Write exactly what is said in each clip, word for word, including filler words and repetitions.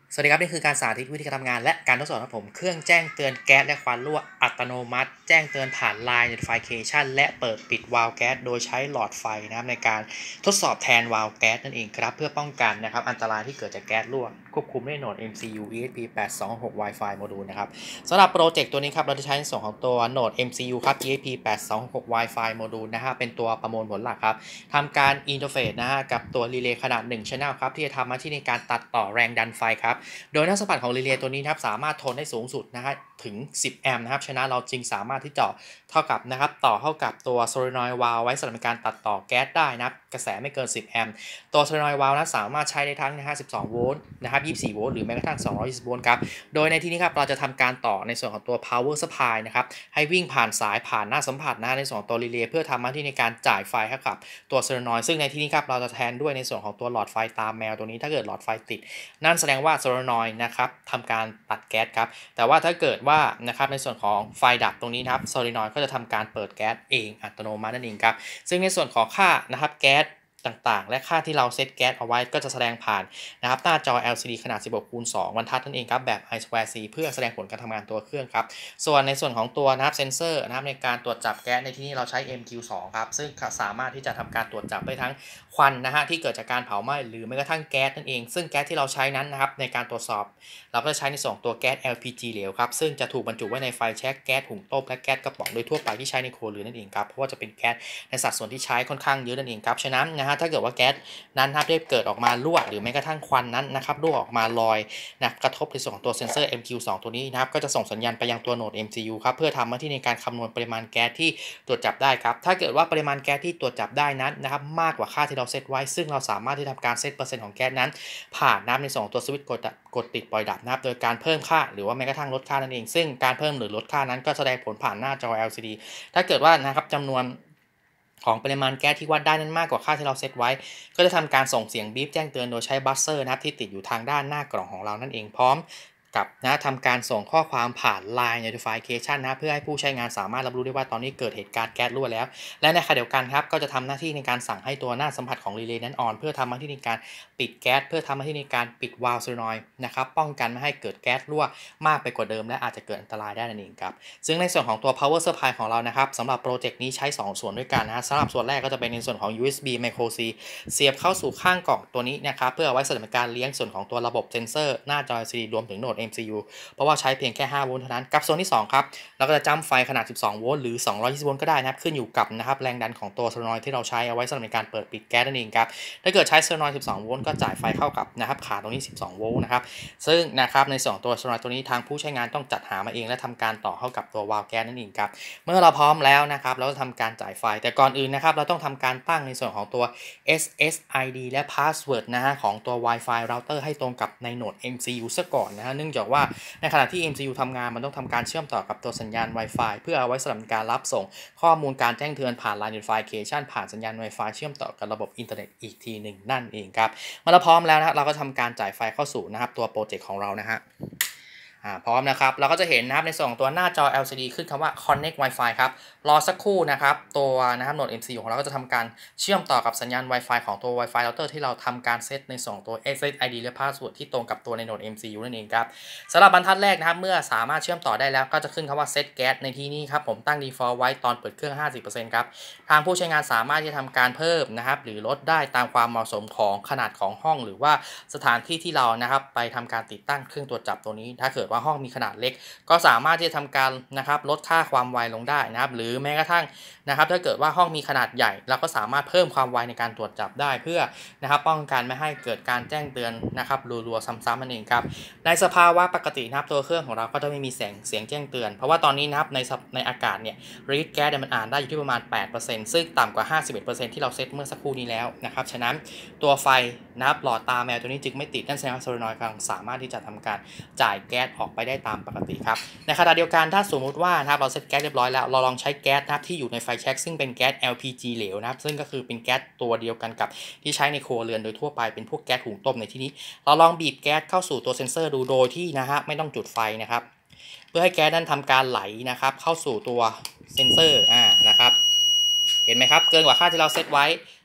สวัสดีครับนี่คือการสาธิตวิธีการทำงานและการทดสอบครับผมเครื่องแจ้งเตือนแก๊สและควันรั่วอัตโนมัติแจ้งเตือนผ่าน ไลน์ Notification และเปิดปิดวาล์วแก๊สโดยใช้หลอดไฟนะครับในการทดสอบแทนวาล์วแก๊สนั่นเองครับเพื่อป้องกันนะครับอันตรายที่เกิดจากแก๊สรั่วควบคุมด้วยโหนด เอ็ม ซี ยู อี เอส พี แปด สอง หก Wi-Fi Module นะครับสำหรับโปรเจกต์ตัวนี้ครับเราจะใช้ในส่วนของตัวโหนด เอ็ม ซี ยู ครับ อี เอส พี แปด สอง หก Wi-Fi Module นะฮะเป็นตัวประมวลผลหลักครับทำการอินเทอร์เฟซนะฮะกับตัวรีเลย์ขนาดหนึ่ง Channel ครับที่จะทำหน้าที่ในการตัดต่อแรงดันไฟครับโดยหน้าสัมผัสของรีเลย์ตัวนี้นะครับสามารถทนได้สูงสุดนะฮะถึงสิบแอมป์นะครับฉะนั้นเราจึงสามารถที่จะเท่ากับนะครับต่อเข้ากับตัวโซลินอยด์วาล์วไว้สำหรับการตัดต่อแก๊สได้นะครับกระแสไม่เกินสิบแอมป์ตัวโซลินอยด์วาล์วนั้นสามารถใช้ได้ทั้งนะฮะสิบสองโวลต์นะครับยี่สิบสี่โวลต์หรือแม้กระทั่งสองร้อยยี่สิบโวลต์ครับโดยในที่นี้ครับเราจะทำการต่อในส่วนของตัว power supply นะครับให้วิ่งผ่านสายผ่านหน้าสัมผัสนะในส่วนของตัวรีเลย์เพื่อทำหน้าที่ในการจ่ายไฟให้กับตัวโซลินอยด์ซึ่งในที่นี้ครับเราจะแทนด้วยในส่วนของตัวหลอดไฟตามแมวตัวนี้ถ้าเกิดหลอดไฟติดนั่นแสดงว่าโซลินอยด์นะครับทำการตัดแก๊สครับแต่ว่าถ้าเกิดว่านะครับในส่วนของไฟดับตรงนี้นะครับโซลินอยด์ก็จะทำการเปิดแก๊สเองอัตโนมัตินั่นเองครับซึ่งในส่วนของค่านะครับแก๊สต่างๆและค่าที่เราเซตแก๊สเอาไว้ก็จะแสดงผ่านนะครับหน้าจอ แอล ซี ดี ขนาดสิบหกคูณสองบรรทัดนั่นเองครับแบบ I Square C เพื่อแสดงผลการทำงานตัวเครื่องครับส่วนในส่วนของตัวนะครับเซนเซอร์นะครับในการตรวจจับแก๊สในที่นี้เราใช้ เอ็ม คิว สอง ครับซึ่งสามารถที่จะทำการตรวจจับได้ทั้งควันนะฮะที่เกิดจากการเผาไหม้หรือแม้กระทั่งแก๊สนั่นเองซึ่งแก๊สที่เราใช้นั้นนะครับในการตรวจสอบเราก็จะใช้ในส่วนตัวแก๊ส แอล พี จี เหลวครับซึ่งจะถูกบรรจุไว้ในไฟแช็กแก๊สหุงต้มและแก๊สกระป๋องโดยทั่วไปที่ใช้ในครัวเรือนนั่นเองครับเพราะว่าจะเป็นแก๊สในสัดส่วนที่ใช้ค่อนข้างเยอะนั่นเองครับฉะนั้นนะฮะถ้าเกิดว่าแก๊สนั้นครับได้เกิดออกมารั่วหรือแม้กระทั่งควันนั้นนะครับรั่วออกมาลอยนะกระทบในส่วนของตัวเซนเซอร์ เอ็ม คิว สอง ตัวนี้นะครับก็จะส่งสัญญาณไปยังตัวโหนด เอ็ม ซี ยู ครับเพื่อทำหน้าที่ในการคำนวณปริมาณแก๊สที่ตรวจจับได้ครับถ้าเกิดว่าปริมาณแก๊สที่ตรวจจับได้นั้นนะครับมากกว่าค่าที่เราเซตไว้ซึ่งเราสามารถที่ทำการเซตเปอร์เซ็นต์ของแก๊สนั้นผ่านน้ำในส่วนของตัวสวิตช์กดกดติดปล่อยดับนะครับโดยการเพิ่มค่าหรือว่าแม้กระทั่งลดค่านั่นเองซึ่งการเพิ่มหรือลดค่านั้นก็แสดงผลผ่านหน้าจอ แอล ซี ดี ถ้าเกิดว่านะครับจำนวนของปริมาณแก๊สที่วัดได้นั้นมากกว่าค่าที่เราเซตไว้ก็จะทำการส่งเสียงบีบแจ้งเตือนโดยใช้บัสเซอร์นะครับที่ติดอยู่ทางด้านหน้ากล่องของเรานั่นเองพร้อมกับนะทำการส่งข้อความผ่าน ไลน์ Notification นะเพื่อให้ผู้ใช้งานสามารถรับรู้ได้ว่าตอนนี้เกิดเหตุการณ์แก๊สรั่วแล้วและในขณะเดียวกันครับก็จะทำหน้าที่ในการสั่งให้ตัวหน้าสัมผัสของรีเลย์นั้นออนเพื่อทำหน้าที่ในการปิดแก๊สเพื่อทำหน้าที่ในการปิดวาล์วโซลินอยด์นะครับป้องกันไม่ให้เกิดแก๊สรั่วมากไปกว่าเดิมและอาจจะเกิดอันตรายได้นั่นเองครับซึ่งในส่วนของตัว power supply ของเรานะครับสำหรับโปรเจกต์นี้ใช้สองส่วนด้วยกันนะฮะสำหรับส่วนแรกก็จะเป็นในส่วนของ ยู เอส บี Micro C เสียบเข้าสู่ข้างกล่องตัวนี้นะครับเพื่อเอาไว้สำหรับการเลี้ยงส่วนของตัวระบบเซนเซอร์หน้าจอ แอล ซี ดี รวมถึงโหนด เอ็ม ซี ยู เพราะว่าใช้เพียงแค่ห้าโวลต์เท่านั้นกับโซนที่สองครับเราก็จะจ้ำไฟขนาดสิบสองโวลต์หรือสองร้อยยี่สิบโวลต์ก็ได้นะครับขึ้นอยู่กับนะครับแรงดันของตัวโซลินอยด์ที่เราใช้เอาไว้สำหรับในการเปิดปิดแก๊สนั่นเองครับถ้าเกิดใช้โซลินอยด์สิบสองโวลต์ก็จ่ายไฟเข้ากับนะครับขาตรงนี้สิบสองโวลต์นะครับซึ่งนะครับในส่วนตัวโซลินอยด์ตัวนี้ทางผู้ใช้งานต้องจัดหามาเองและทำการต่อเข้ากับตัววาล์วแก๊สนั่นเองครับเมื่อเราพร้อมแล้วนะครับเราจะทำการจ่ายไฟแต่ก่อนอื่นนะครับเราต้องทำการตั้งในส่วนของตัว เอส เอส ไอ ดี และ Password นะฮะของตัว Wi-Fi Router ให้ตรงกับในโหนด เอ็ม ซี ยู ซะก่อนนะฮะเนื่องจากว่าในขณะที่ เอ็ม ซี ยู ทำงานมันต้องทำการเชื่อมต่อกับตัวสัญญาณ Wi-Fi เพื่อเอาไว้สำหรับการรับส่งข้อมูลการแจ้งเตือนผ่าน ไลน์ Notification ผ่านสัญญาณ Wi-Fi เชื่อมต่อกับระบบอินเทอร์เน็ตอีกทีหนึ่งนั่นเองครับเมื่อเราพร้อมแล้วนะเราก็ทำการจ่ายไฟเข้าสู่นะครับตัวโปรเจกต์ของเรานะฮะพร้อมนะครับเราก็จะเห็นนะครับในส่วนของตัวหน้าจอ แอล ซี ดี ขึ้นคำว่า Connect Wi-Fi ครับรอสักครู่นะครับตัวนะครับโหนด เอ็ม ซี ยู ของเราก็จะทำการเชื่อมต่อกับสัญญาณ Wi-Fi ของตัว Wi-Fi router ที่เราทำการเซตในส่วนตัว เอส เอส ไอ ดี และ Password ที่ตรงกับตัวในโหนด เอ็ม ซี ยู นั่นเองครับสำหรับบรรทัดแรกนะครับเมื่อสามารถเชื่อมต่อได้แล้วก็จะขึ้นคำว่า Set Gas ในที่นี้ครับผมตั้ง Default ไว้ตอนเปิดเครื่อง ห้าสิบเปอร์เซ็นต์ ครับทางผู้ใช้งานสามารถที่จะทำการเพิ่มนะครับหรือลดได้ตามความเหมาะสมของขนาดของห้องหรือว่าสถานที่ที่เรานะครับไปทำการติดตั้งเครื่องตรวจจับตัวนี้ถ้าเกิดว่าห้องมีขนาดเล็กก็สามารถที่จะทำการนะครับลดค่าความไวลงได้นะครับหรือแม้กระทั่งนะครับถ้าเกิดว่าห้องมีขนาดใหญ่เราก็สามารถเพิ่มความไวในการตรวจจับได้เพื่อนะครับป้องกันไม่ให้เกิดการแจ้งเตือนนะครับรัวๆซ้ำๆนั่นเองครับในสภาวะปกตินะครับตัวเครื่องของเราก็จะไม่มีเสียงเสียงแจ้งเตือนเพราะว่าตอนนี้นะครับในในอากาศเนี่ยรีดแก๊สมันอ่านได้อยู่ที่ประมาณ แปดเปอร์เซ็นต์ ซึ่งต่ำกว่า ห้าสิบเอ็ดเปอร์เซ็นต์ ที่เราเซตเมื่อสักครู่นี้แล้วนะครับฉะนั้นตัวไฟนะครับหลอดตาแมวตัวนี้จึงไม่ติดนั่นแสดงว่าโซลินอยด์กำลังสามารถที่จะทำการจ่ายแก๊สออกไปได้ตามปกติครับในขณะเดียวกันถ้าสมมุติว่านะครับเราเซตแก๊สเรียบร้อยแล้วเราลองใช้แก๊สนะครับที่อยู่ในไฟแช็กซึ่งเป็นแก๊ส แอล พี จี เหลวนะครับซึ่งก็คือเป็นแก๊สตัวเดียวกันกับที่ใช้ในครัวเรือนโดยทั่วไปเป็นพวกแก๊สหุงต้มในที่นี้เราลองบีบแก๊สเข้าสู่ตัวเซ็นเซอร์ดูโดยที่นะฮะไม่ต้องจุดไฟนะครับเพื่อให้แก๊สนั้นทำการไหลนะครับเข้าสู่ตัวเซ็นเซอร์อ่านะครับเห็นไหมครับเกินกว่าค่าที่เราเซตไว้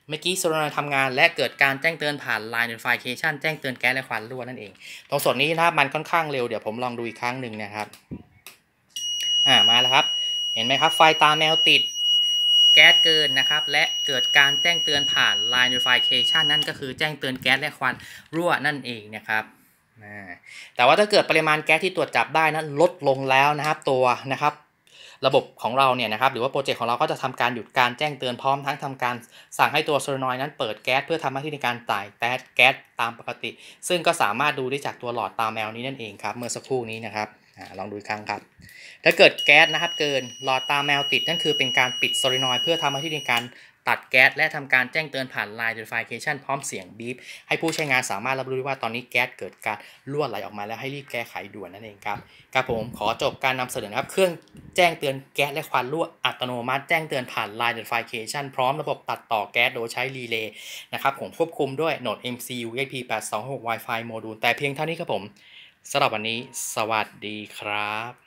เมื่อกี้โซลานอยด์ทำงานและเกิดการแจ้งเตือนผ่าน Line Notification แจ้งเตือนแก๊สและควันรั่วนั่นเองตรงส่วนนี้ถ้ามันค่อนข้างเร็วเดี๋ยวผมลองดูอีกครั้งหนึ่งนะครับอ่ามาแล้วครับเห็นไหมครับไฟตาแมวติดแก๊สเกินนะครับและเกิดการแจ้งเตือนผ่าน Line Notification นั่นก็คือแจ้งเตือนแก๊สและควันรั่วนั่นเองนะครับแต่ว่าถ้าเกิดปริมาณแก๊สที่ตรวจจับได้นั้นลดลงแล้วนะครับตัวนะครับระบบของเราเนี่ยนะครับหรือว่าโปรเจกต์ของเราก็จะทำการหยุดการแจ้งเตือนพร้อมทั้งทำการสั่งให้ตัวโซลานอยด์นั้นเปิดแก๊สเพื่อทำหน้าที่ในการจ่ายแก๊สแก๊สตามปกติซึ่งก็สามารถดูได้จากตัวหลอดตาแมวนี้นั่นเองครับเมื่อสักครู่นี้นะครับลองดูอีกครั้งครับถ้าเกิดแก๊สนะครับเกินหลอดตาแมวติดนั่นคือเป็นการปิดโซลานอยด์เพื่อทำหน้าที่ในการตัดแก๊สและทำการแจ้งเตือนผ่าน Line Notification พร้อมเสียงบีบให้ผู้ใช้งานสามารถรับรู้ได้ว่าตอนนี้แก๊สเกิดการรั่วไหลออกมาแล้วให้รีบแก้ไขด่วนนั่นเองครับครับผมขอจบการนำเสนอนะครับเครื่องแจ้งเตือนแก๊สและควันรั่วอัตโนมัติแจ้งเตือนผ่าน Line Notification พร้อมระบบตัดต่อแก๊สโดยใช้รีเลย์นะครับผมควบคุมด้วยโหนด เอ็ม ซี ยู เอ็กซ์ พี แปดสองหก Wi-Fi โมดูลแต่เพียงเท่านี้ครับผมสำหรับวันนี้สวัสดีครับ